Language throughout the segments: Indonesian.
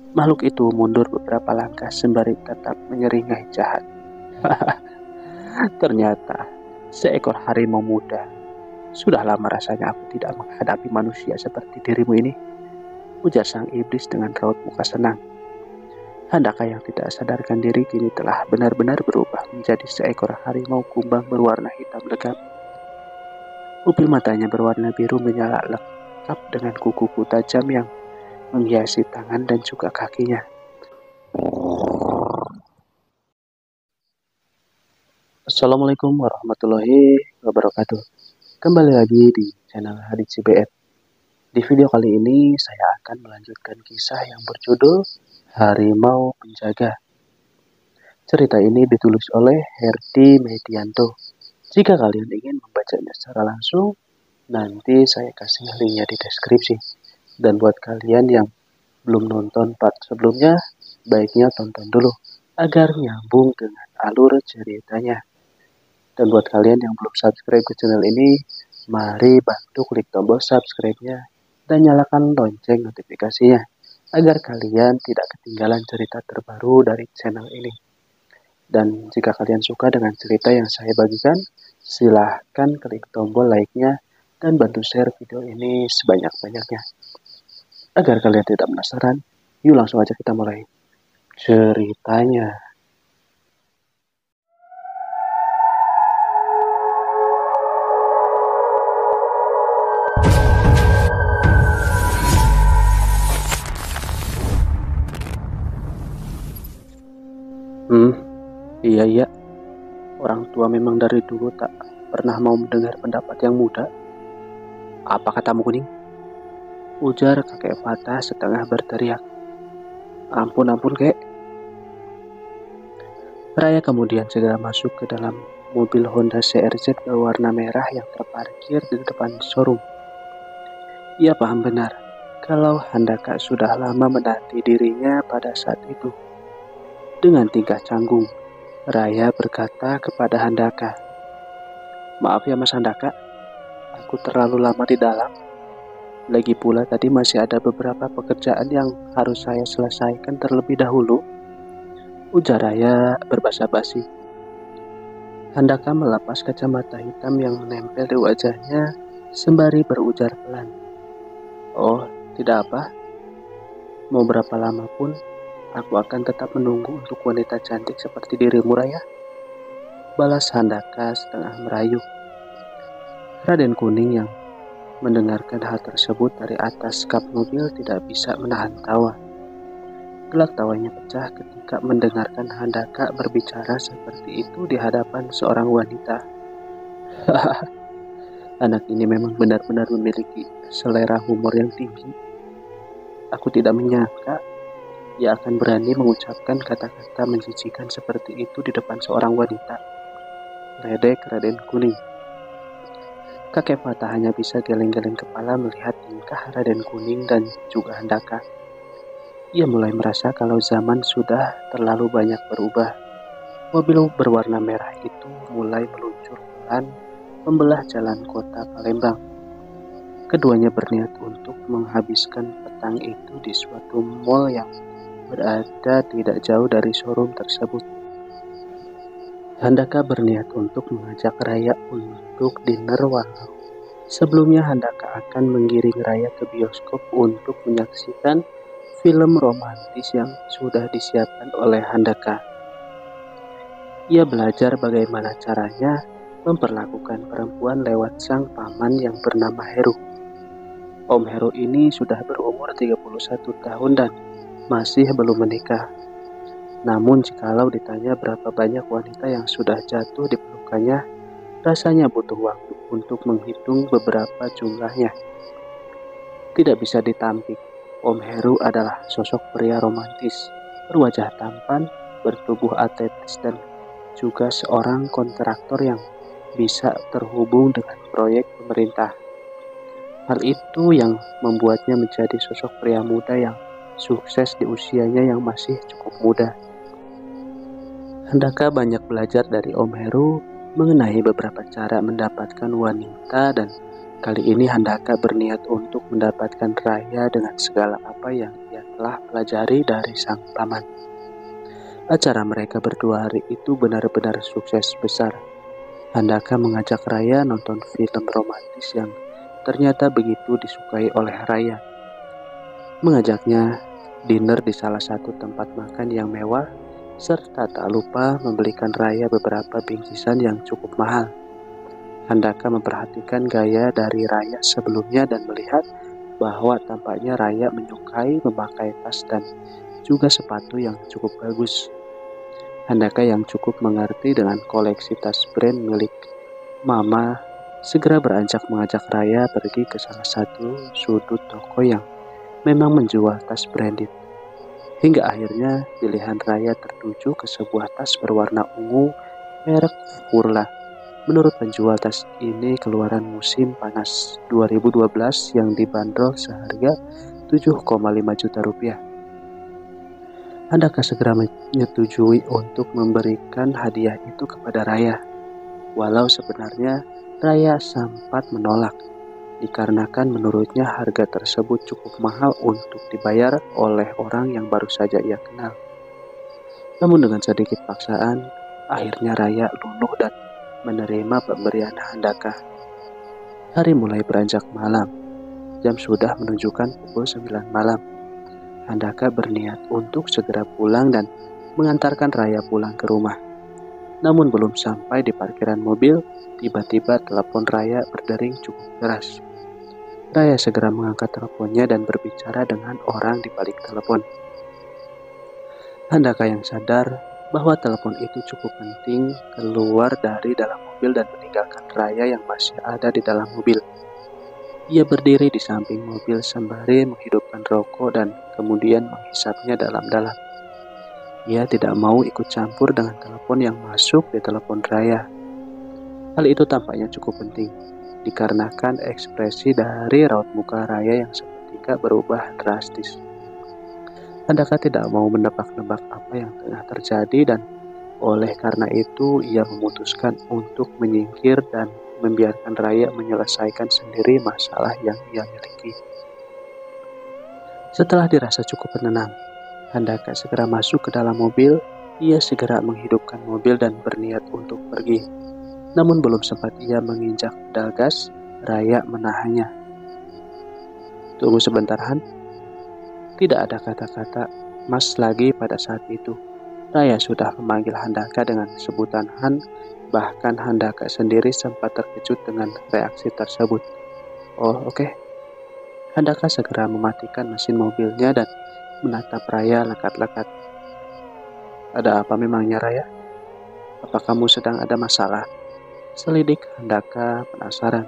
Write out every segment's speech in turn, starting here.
Makhluk itu mundur beberapa langkah sembari tetap menyeringai jahat. Ternyata seekor harimau muda. Sudah lama rasanya aku tidak menghadapi manusia seperti dirimu ini, ujar sang iblis dengan raut muka senang. Handaka yang tidak sadarkan diri kini telah benar-benar berubah menjadi seekor harimau kumbang berwarna hitam legam. Pupil matanya berwarna biru menyala lengkap dengan kuku-kuku tajam yang menghiasi tangan dan juga kakinya. Assalamualaikum warahmatullahi wabarakatuh. Kembali lagi di channel Hadits CBR. Di video kali ini saya akan melanjutkan kisah yang berjudul Harimau Penjaga. Cerita ini ditulis oleh Herdi Medianto. Jika kalian ingin membacanya secara langsung, nanti saya kasih linknya di deskripsi. Dan buat kalian yang belum nonton part sebelumnya, baiknya tonton dulu agar nyambung dengan alur ceritanya. Dan buat kalian yang belum subscribe ke channel ini, mari bantu klik tombol subscribe-nya dan nyalakan lonceng notifikasinya agar kalian tidak ketinggalan cerita terbaru dari channel ini. Dan jika kalian suka dengan cerita yang saya bagikan, silahkan klik tombol like-nya dan bantu share video ini sebanyak-banyaknya. Agar kalian tidak penasaran, yuk langsung aja kita mulai ceritanya. Iya, orang tua memang dari dulu tak pernah mau mendengar pendapat yang muda. Apa katamu, Kuning? Ujar kakek Fatah setengah berteriak. Ampun, kek. Raya kemudian segera masuk ke dalam mobil Honda CRZ berwarna merah yang terparkir di depan showroom. Ia paham benar kalau Handaka sudah lama menanti dirinya pada saat itu. Dengan tingkah canggung, Raya berkata kepada Handaka, "Maaf ya Mas Handaka, aku terlalu lama di dalam. Lagi pula tadi masih ada beberapa pekerjaan yang harus saya selesaikan terlebih dahulu," ujar Raya berbasa-basi. Handaka melepas kacamata hitam yang menempel di wajahnya sembari berujar pelan, "Oh, tidak apa. Mau berapa lama pun, aku akan tetap menunggu untuk wanita cantik seperti dirimu, Raya," balas Handaka setengah merayu. Raden Kuning yang mendengarkan hal tersebut dari atas kap mobil tidak bisa menahan tawa. Gelak tawanya pecah ketika mendengarkan Handaka berbicara seperti itu di hadapan seorang wanita. Anak ini memang benar-benar memiliki selera humor yang tinggi. Aku tidak menyangka ia akan berani mengucapkan kata-kata menjijikan seperti itu di depan seorang wanita. Ledek Raden Kuning. Kakek Fatah hanya bisa geleng-geleng kepala melihat tingkah Raden Kuning dan juga Handaka. Ia mulai merasa kalau zaman sudah terlalu banyak berubah. Mobil berwarna merah itu mulai meluncur pelan membelah jalan kota Palembang. Keduanya berniat untuk menghabiskan petang itu di suatu mal yang berada tidak jauh dari showroom tersebut. Handaka berniat untuk mengajak Raya untuk dinner walau sebelumnya Handaka akan menggiring Raya ke bioskop untuk menyaksikan film romantis yang sudah disiapkan oleh Handaka. Ia belajar bagaimana caranya memperlakukan perempuan lewat sang paman yang bernama Heru. Om Heru ini sudah berumur 31 tahun dan masih belum menikah. Namun jikalau ditanya berapa banyak wanita yang sudah jatuh di pelukannya, rasanya butuh waktu untuk menghitung beberapa jumlahnya. Tidak bisa ditampik, Om Heru adalah sosok pria romantis, berwajah tampan, bertubuh atletis dan juga seorang kontraktor yang bisa terhubung dengan proyek pemerintah. Hal itu yang membuatnya menjadi sosok pria muda yang sukses di usianya yang masih cukup muda. Handaka banyak belajar dari Om Heru mengenai beberapa cara mendapatkan wanita dan kali ini Handaka berniat untuk mendapatkan Raya dengan segala apa yang ia telah pelajari dari sang paman. Acara mereka berdua hari itu benar-benar sukses besar. Handaka mengajak Raya nonton film romantis yang ternyata begitu disukai oleh Raya. Mengajaknya dinner di salah satu tempat makan yang mewah, serta tak lupa membelikan Raya beberapa bingkisan yang cukup mahal. Handaka memperhatikan gaya dari Raya sebelumnya dan melihat bahwa tampaknya Raya menyukai memakai tas dan juga sepatu yang cukup bagus. Handaka yang cukup mengerti dengan koleksi tas brand milik Mama segera beranjak mengajak Raya pergi ke salah satu sudut toko yang memang menjual tas branded. Hingga akhirnya pilihan Raya tertuju ke sebuah tas berwarna ungu merek Furla. Menurut penjual, tas ini keluaran musim panas 2012 yang dibanderol seharga 7,5 juta rupiah. Handaka segera menyetujui untuk memberikan hadiah itu kepada Raya. Walau sebenarnya Raya sempat menolak, dikarenakan menurutnya harga tersebut cukup mahal untuk dibayar oleh orang yang baru saja ia kenal. Namun dengan sedikit paksaan, akhirnya Raya luluh dan menerima pemberian Handaka. Hari mulai beranjak malam. Jam sudah menunjukkan pukul 9 malam. Handaka berniat untuk segera pulang dan mengantarkan Raya pulang ke rumah. Namun belum sampai di parkiran mobil, tiba-tiba telepon Raya berdering cukup keras. Raya segera mengangkat teleponnya dan berbicara dengan orang di balik telepon. Handaka yang sadar bahwa telepon itu cukup penting keluar dari dalam mobil dan meninggalkan Raya yang masih ada di dalam mobil. Ia berdiri di samping mobil sembari menghidupkan rokok dan kemudian menghisapnya dalam-dalam. Ia tidak mau ikut campur dengan telepon yang masuk di telepon Raya. Hal itu tampaknya cukup penting, dikarenakan ekspresi dari raut muka Raya yang seketika berubah drastis. Handaka tidak mau menebak-nebak apa yang tengah terjadi dan oleh karena itu ia memutuskan untuk menyingkir dan membiarkan Raya menyelesaikan sendiri masalah yang ia miliki. Setelah dirasa cukup tenang, Handaka segera masuk ke dalam mobil. Ia segera menghidupkan mobil dan berniat untuk pergi. Namun belum sempat ia menginjak pedal gas, Raya menahannya. "Tunggu sebentar, Han." Tidak ada kata-kata "Mas" lagi pada saat itu. Raya sudah memanggil Handaka dengan sebutan Han, bahkan Handaka sendiri sempat terkejut dengan reaksi tersebut. "Oh, oke." Handaka segera mematikan mesin mobilnya dan menatap Raya lekat-lekat. "Ada apa memangnya, Raya? Apa kamu sedang ada masalah?" selidik Handaka penasaran.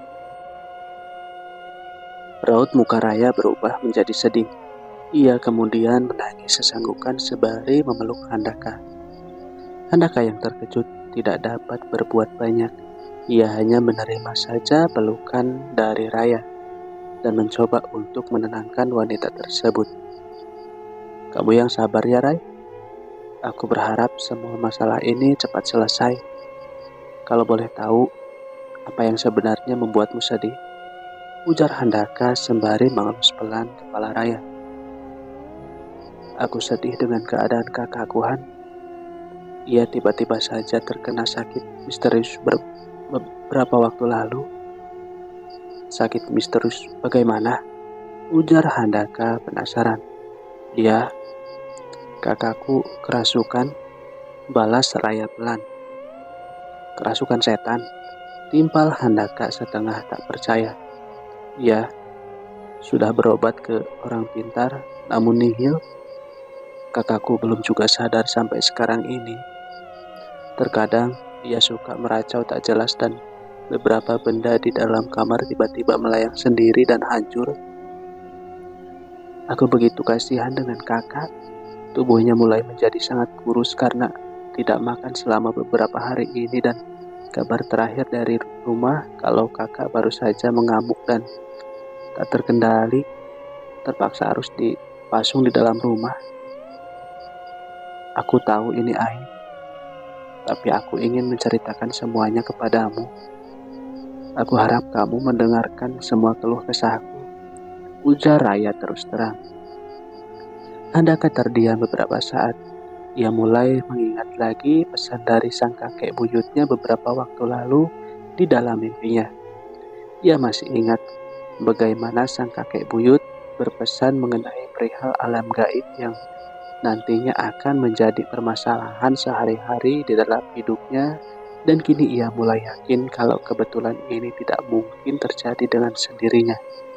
Raut muka Raya berubah menjadi sedih. Ia kemudian menangis sesanggukan sembari memeluk Handaka. Handaka yang terkejut tidak dapat berbuat banyak. Ia hanya menerima saja pelukan dari Raya dan mencoba untuk menenangkan wanita tersebut. "Kamu yang sabar ya, Ray. Aku berharap semua masalah ini cepat selesai. Kalau boleh tahu, apa yang sebenarnya membuatmu sedih?" ujar Handaka sembari mengelus pelan kepala Raya. "Aku sedih dengan keadaan kakakku, Han. Ia tiba-tiba saja terkena sakit misterius beberapa waktu lalu." "Sakit misterius bagaimana?" ujar Handaka penasaran. "Ya, kakakku kerasukan," balas Raya pelan. "Kerasukan setan?" timpal Handaka setengah tak percaya. "Ya, sudah berobat ke orang pintar, namun nihil. Kakakku belum juga sadar sampai sekarang ini. Terkadang ia suka meracau tak jelas dan beberapa benda di dalam kamar tiba-tiba melayang sendiri dan hancur. Aku begitu kasihan dengan kakak. Tubuhnya mulai menjadi sangat kurus karena tidak makan selama beberapa hari ini dan kabar terakhir dari rumah kalau kakak baru saja mengamuk dan tak terkendali, terpaksa harus dipasung di dalam rumah. Aku tahu ini aib, tapi aku ingin menceritakan semuanya kepadamu. Aku harap kamu mendengarkan semua keluh kesahku," ujar Raya terus terang. Handaka terdiam beberapa saat. Ia mulai mengingat lagi pesan dari sang kakek buyutnya beberapa waktu lalu di dalam mimpinya. Ia masih ingat bagaimana sang kakek buyut berpesan mengenai perihal alam gaib yang nantinya akan menjadi permasalahan sehari-hari di dalam hidupnya, dan kini ia mulai yakin kalau kebetulan ini tidak mungkin terjadi dengan sendirinya.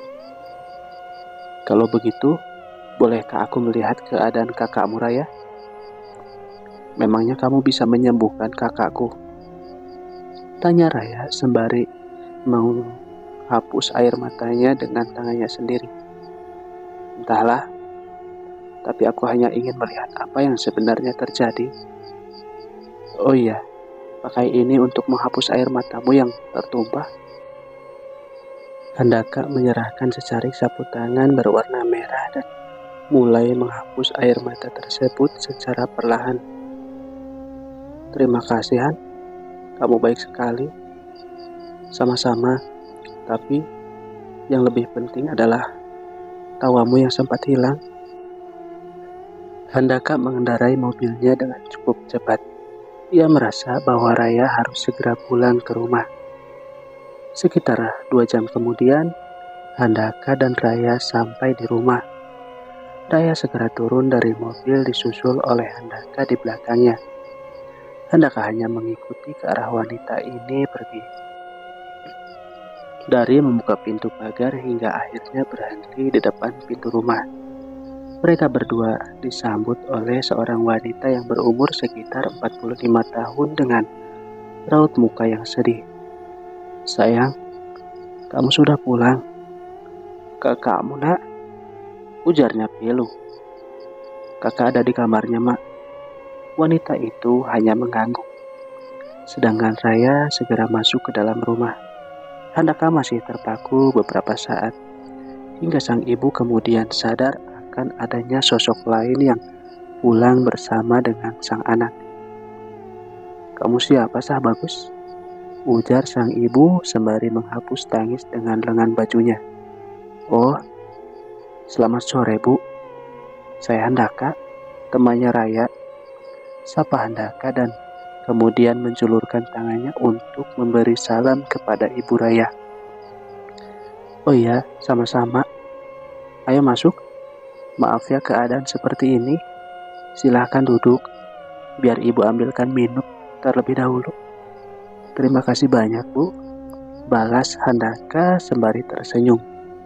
Kalau begitu, bolehkah aku melihat keadaan kakakmu, Raya? Memangnya kamu bisa menyembuhkan kakakku? Tanya Raya sembari menghapus air matanya dengan tangannya sendiri. Entahlah, tapi aku hanya ingin melihat apa yang sebenarnya terjadi. Oh iya, pakai ini untuk menghapus air matamu yang tertumpah. Handaka menyerahkan secarik sapu tangan berwarna merah dan mulai menghapus air mata tersebut secara perlahan. Terima kasih, Han. Kamu baik sekali. Sama-sama, tapi yang lebih penting adalah tawamu yang sempat hilang. Handaka mengendarai mobilnya dengan cukup cepat. Ia merasa bahwa Raya harus segera pulang ke rumah. Sekitar 2 jam kemudian, Handaka dan Raya sampai di rumah. Raya segera turun dari mobil disusul oleh Handaka di belakangnya. Handaka hanya mengikuti ke arah wanita ini pergi. Dari membuka pintu pagar hingga akhirnya berhenti di depan pintu rumah. Mereka berdua disambut oleh seorang wanita yang berumur sekitar 45 tahun dengan raut muka yang sedih. Sayang, kamu sudah pulang? Kakakmu, nak? Ujarnya pilu. Kakak ada di kamarnya, mak. Wanita itu hanya mengangguk. Sedangkan Raya segera masuk ke dalam rumah. Handaka masih terpaku beberapa saat, hingga sang ibu kemudian sadar akan adanya sosok lain yang pulang bersama dengan sang anak. Kamu siapa, Sah Bagus? Ujar sang ibu sembari menghapus tangis dengan lengan bajunya. Oh, selamat sore, Bu. Saya Handaka, temannya Raya. Sapa Handaka dan kemudian menjulurkan tangannya untuk memberi salam kepada Ibu Raya. Oh iya, sama-sama. Ayo masuk. Maaf ya keadaan seperti ini. Silahkan duduk, biar Ibu ambilkan minum terlebih dahulu. Terima kasih banyak, Bu. Balas Handaka sembari tersenyum.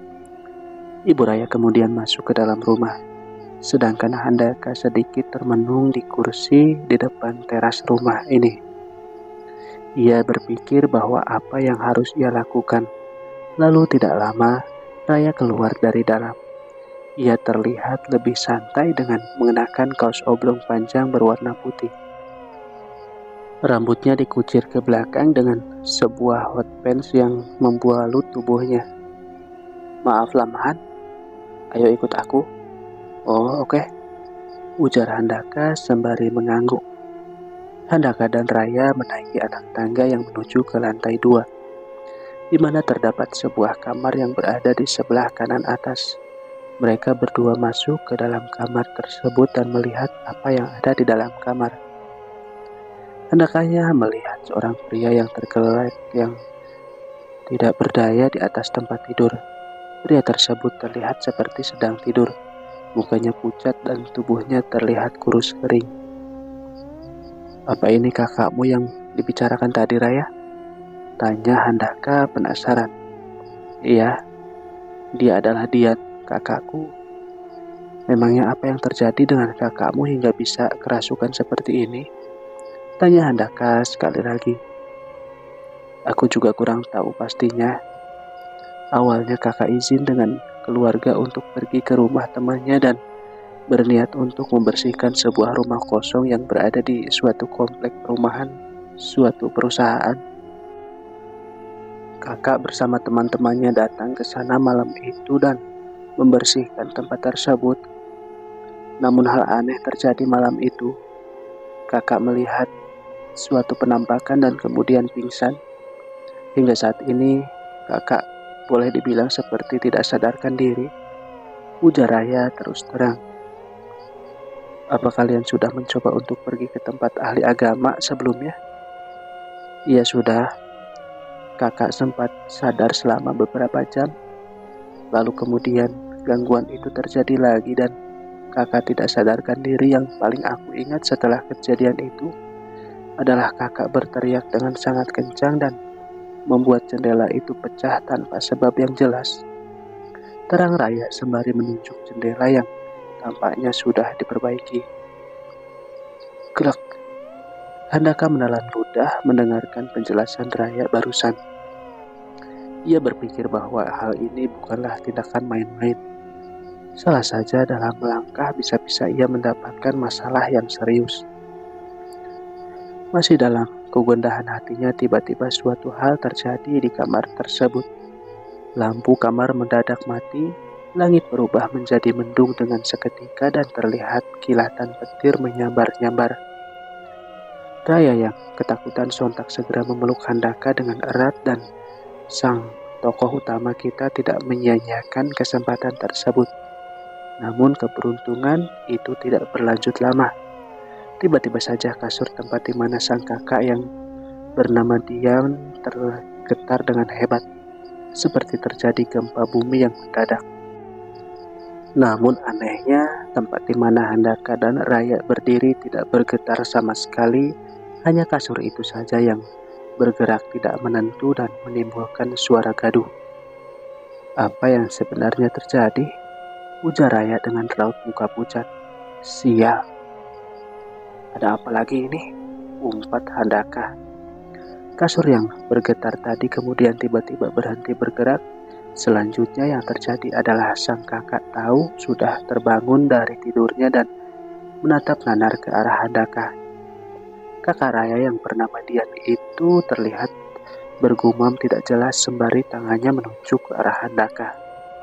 Ibu Raya kemudian masuk ke dalam rumah. Sedangkan Handaka sedikit termenung di kursi di depan teras rumah ini. Ia berpikir bahwa apa yang harus ia lakukan. Lalu tidak lama, Raya keluar dari dalam. Ia terlihat lebih santai dengan mengenakan kaos oblong panjang berwarna putih. Rambutnya dikucir ke belakang dengan sebuah hot pants yang membalut tubuhnya. Maaf lamahan, ayo ikut aku. Oh, oke. Ujar Handaka sembari mengangguk. Handaka dan Raya menaiki anak tangga yang menuju ke lantai 2, di mana terdapat sebuah kamar yang berada di sebelah kanan atas. Mereka berdua masuk ke dalam kamar tersebut dan melihat apa yang ada di dalam kamar. Handakanya melihat seorang pria yang tergelek yang tidak berdaya di atas tempat tidur. Pria tersebut terlihat seperti sedang tidur. Mukanya pucat dan tubuhnya terlihat kurus kering. Apa ini kakakmu yang dibicarakan tadi, Raya? Tanya Handaka penasaran. Iya, dia adalah Dian, kakakku. Memangnya apa yang terjadi dengan kakakmu hingga bisa kerasukan seperti ini? Tanya Handaka sekali lagi. Aku juga kurang tahu pastinya. Awalnya kakak izin dengan keluarga untuk pergi ke rumah temannya dan berniat untuk membersihkan sebuah rumah kosong yang berada di suatu komplek perumahan, suatu perusahaan. Kakak bersama teman-temannya datang ke sana malam itu dan membersihkan tempat tersebut. Namun hal aneh terjadi malam itu. Kakak melihat suatu penampakan dan kemudian pingsan. Hingga saat ini, kakak boleh dibilang seperti tidak sadarkan diri. Ujar Raya terus terang. Apa kalian sudah mencoba untuk pergi ke tempat ahli agama sebelumnya? Iya sudah, kakak sempat sadar selama beberapa jam, lalu kemudian gangguan itu terjadi lagi dan kakak tidak sadarkan diri. Yang paling aku ingat setelah kejadian itu adalah kakak berteriak dengan sangat kencang dan membuat jendela itu pecah tanpa sebab yang jelas. Terang raya sembari menunjuk jendela yang tampaknya sudah diperbaiki. Krek, Handaka menelan ludah mendengarkan penjelasan Raya barusan. Ia berpikir bahwa hal ini bukanlah tindakan main-main. Salah saja dalam melangkah bisa-bisa ia mendapatkan masalah yang serius. Masih dalam kegundahan hatinya, tiba-tiba suatu hal terjadi di kamar tersebut. Lampu kamar mendadak mati, langit berubah menjadi mendung dengan seketika dan terlihat kilatan petir menyambar-nyambar. Raya yang ketakutan sontak segera memeluk Handaka dengan erat dan sang tokoh utama kita tidak menyia-nyiakan kesempatan tersebut. Namun keberuntungan itu tidak berlanjut lama. Tiba-tiba saja kasur tempat di mana sang kakak yang bernama Dian tergetar dengan hebat, seperti terjadi gempa bumi yang mendadak. Namun anehnya, tempat di mana Handaka dan Raya berdiri tidak bergetar sama sekali, hanya kasur itu saja yang bergerak tidak menentu dan menimbulkan suara gaduh. Apa yang sebenarnya terjadi? Ujar Raya dengan raut muka pucat. Sial. Ada apa lagi ini? Umpat Handaka. Kasur yang bergetar tadi kemudian tiba-tiba berhenti bergerak. Selanjutnya yang terjadi adalah sang kakak tahu sudah terbangun dari tidurnya dan menatap nanar ke arah Handaka. Kakak Raya yang bernama Dian itu terlihat bergumam tidak jelas sembari tangannya menunjuk ke arah Handaka.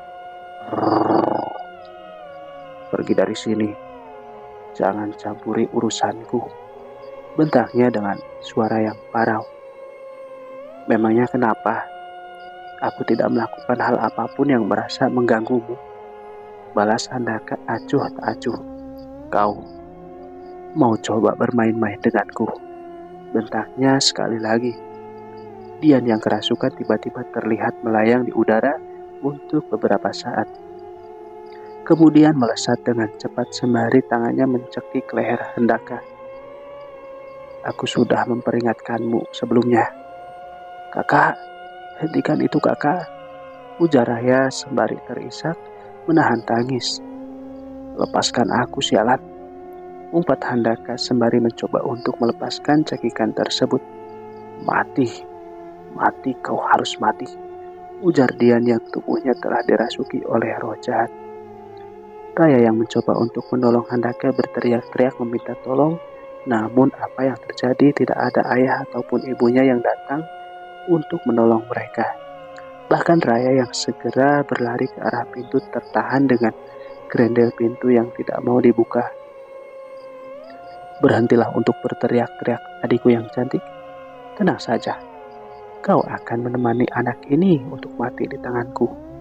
Pergi dari sini. Jangan campuri urusanku. Bentaknya dengan suara yang parau. Memangnya kenapa? Aku tidak melakukan hal apapun yang merasa mengganggumu. Balas Handaka acuh tak acuh. Kau mau coba bermain-main denganku? Bentaknya sekali lagi. Dian yang kerasukan tiba-tiba terlihat melayang di udara untuk beberapa saat. Kemudian melesat dengan cepat sembari tangannya mencekik leher Handaka. Aku sudah memperingatkanmu sebelumnya. Kakak, hentikan itu kakak. Ujar Raya sembari terisak menahan tangis. Lepaskan aku sialan. Umpat Handaka sembari mencoba untuk melepaskan cekikan tersebut. Mati, mati, kau harus mati. Ujar Dian yang tubuhnya telah dirasuki oleh roh jahat. Raya yang mencoba untuk menolong Handaka berteriak-teriak meminta tolong, namun apa yang terjadi tidak ada ayah ataupun ibunya yang datang untuk menolong mereka. Bahkan Raya yang segera berlari ke arah pintu tertahan dengan grendel pintu yang tidak mau dibuka. Berhentilah untuk berteriak-teriak, adikku yang cantik. Tenang saja, kau akan menemani anak ini untuk mati di tanganku.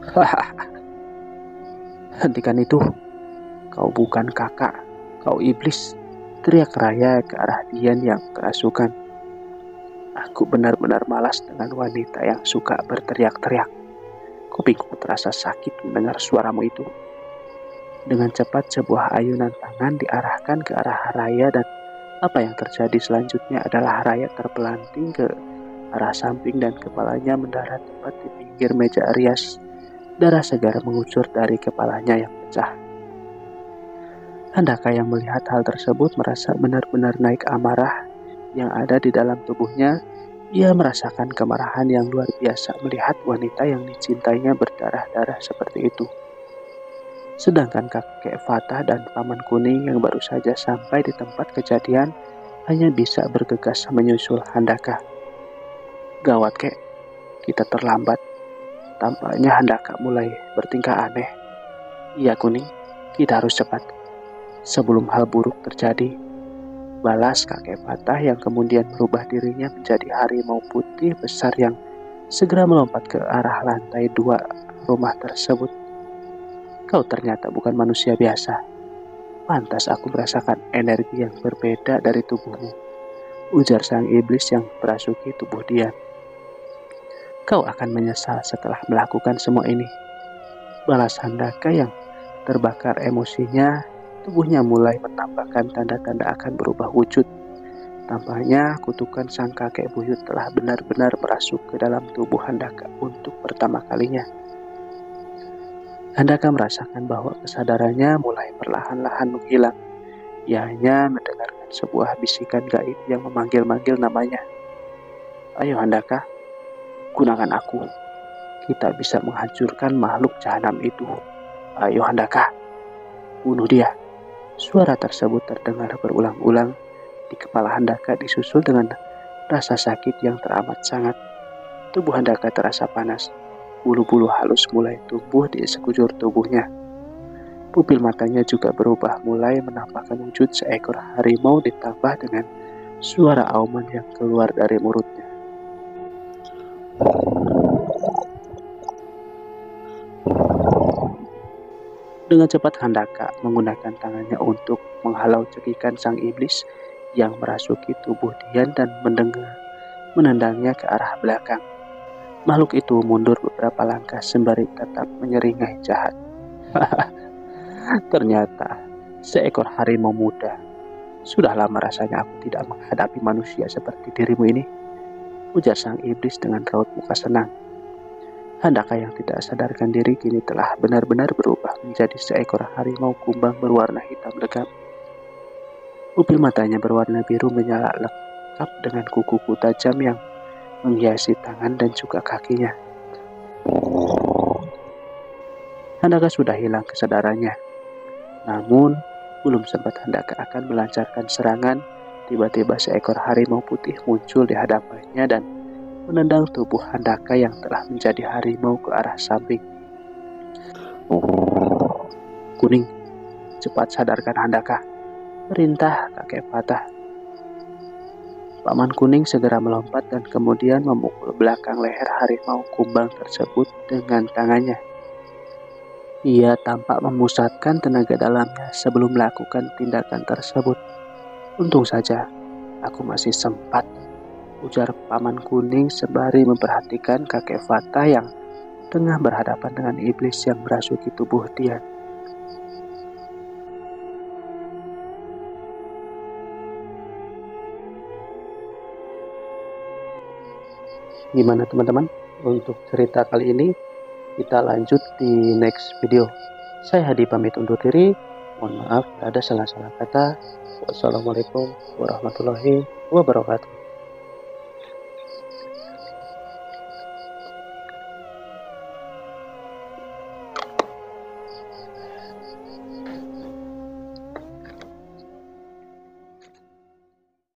Hentikan itu. Kau bukan kakak, kau iblis. Teriak Raya ke arah Dian yang kerasukan. Aku benar-benar malas dengan wanita yang suka berteriak-teriak. Kupingku terasa sakit mendengar suaramu itu. Dengan cepat sebuah ayunan tangan diarahkan ke arah Raya dan apa yang terjadi selanjutnya adalah Raya terpelanting ke arah samping dan kepalanya mendarat tepat di pinggir meja rias. Darah segar mengucur dari kepalanya yang pecah. Handaka yang melihat hal tersebut merasa benar-benar naik amarah yang ada di dalam tubuhnya. Ia merasakan kemarahan yang luar biasa melihat wanita yang dicintainya berdarah-darah seperti itu. Sedangkan kakek Fatah dan paman kuning yang baru saja sampai di tempat kejadian hanya bisa bergegas menyusul Handaka. Gawat kek, kita terlambat. Tampaknya Handaka mulai bertingkah aneh. Iya kuning, kita harus cepat sebelum hal buruk terjadi. Balas kakek Fatah yang kemudian merubah dirinya menjadi harimau putih besar yang segera melompat ke arah lantai 2 rumah tersebut. Kau ternyata bukan manusia biasa. Pantas aku merasakan energi yang berbeda dari tubuhmu, ujar sang iblis yang merasuki tubuh Dian. Kau akan menyesal setelah melakukan semua ini, balas Handaka yang terbakar emosinya. Tubuhnya mulai menampakkan tanda-tanda akan berubah wujud. Tampaknya kutukan sang kakek buyut telah benar-benar merasuk ke dalam tubuh Handaka untuk pertama kalinya. Handaka merasakan bahwa kesadarannya mulai perlahan-lahan menghilang. Ia hanya mendengarkan sebuah bisikan gaib yang memanggil-manggil namanya. Ayo Handaka, gunakan aku. Kita bisa menghancurkan makhluk jahanam itu. Ayo Handaka, bunuh dia. Suara tersebut terdengar berulang-ulang di kepala Handaka, disusul dengan rasa sakit yang teramat sangat. Tubuh Handaka terasa panas. Bulu-bulu halus mulai tumbuh di sekujur tubuhnya. Pupil matanya juga berubah, mulai menampakkan wujud seekor harimau ditambah dengan suara auman yang keluar dari mulutnya. Dengan cepat Handaka menggunakan tangannya untuk menghalau cekikan sang iblis yang merasuki tubuh Dian dan menendangnya ke arah belakang. Makhluk itu mundur beberapa langkah sembari tetap menyeringai jahat. Ternyata seekor harimau muda. Sudah lama rasanya aku tidak menghadapi manusia seperti dirimu ini, ujar sang iblis dengan raut muka senang. Handaka yang tidak sadarkan diri kini telah benar-benar berubah menjadi seekor harimau kumbang berwarna hitam legam. Pupil matanya berwarna biru menyala lengkap dengan kuku-kuku tajam yang menghiasi tangan dan juga kakinya. Handaka sudah hilang kesadarannya. Namun, belum sempat Handaka akan melancarkan serangan, tiba-tiba seekor harimau putih muncul di hadapannya dan menendang tubuh Handaka yang telah menjadi harimau ke arah samping. Kuning, cepat sadarkan Handaka, perintah kakek Fatah. Paman Kuning segera melompat dan kemudian memukul belakang leher harimau kumbang tersebut dengan tangannya. Ia tampak memusatkan tenaga dalamnya sebelum melakukan tindakan tersebut. Untung saja aku masih sempat, ujar Paman Kuning sembari memperhatikan kakek Fatah yang tengah berhadapan dengan iblis yang merasuki tubuh dia. Gimana teman-teman? Untuk cerita kali ini kita lanjut di next video. Saya Hadi pamit undur diri. Mohon maaf ada salah-salah kata. Wassalamualaikum warahmatullahi wabarakatuh.